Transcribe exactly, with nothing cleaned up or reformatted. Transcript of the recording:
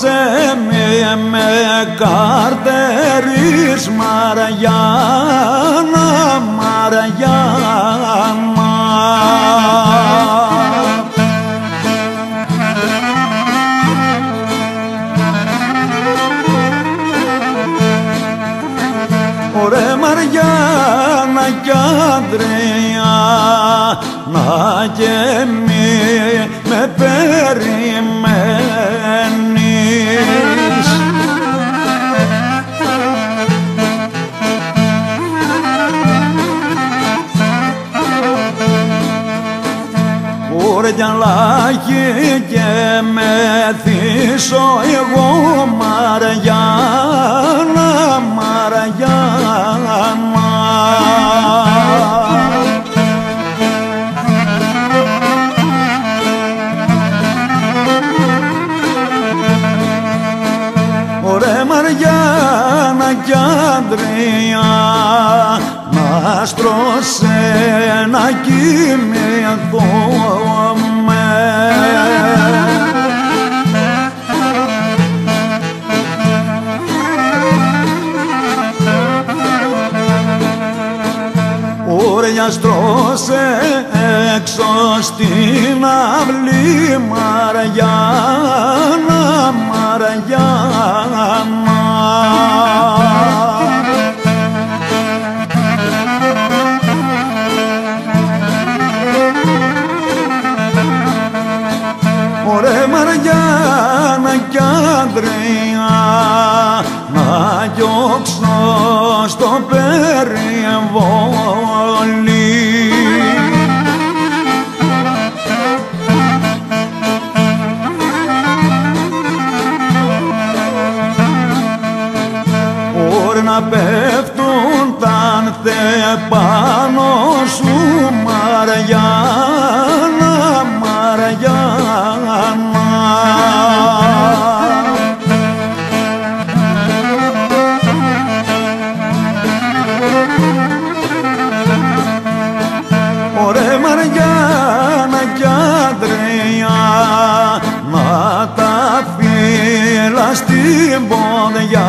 στρώσε με με καρτερής Μαριάννα, Μαριάννα. Ωρε Μαριάννα κι Ανδρέα, να και μη με περιμένεις. Ωρε κι αλλάχει και με θύσω εγώ Μαριάννα, Μαριάννα. Ωρε Μαριάννα κι Ανδρέα, να στρώσε να κοιμηθούμε. Ωρε για στρώσε έξω στην αυλή Μαριάννα, Μαριάννα. Ωρε Μαριάννα κι Ανδρέα, να διώξω στο περιβόλι. Ωρε να πέφτουν τα άνθε πάνω σου Μαριάννα, Μαριάννα. Ωρε Μαριάννα κι Ανδρέα, να τα φύλλα στην ποδιά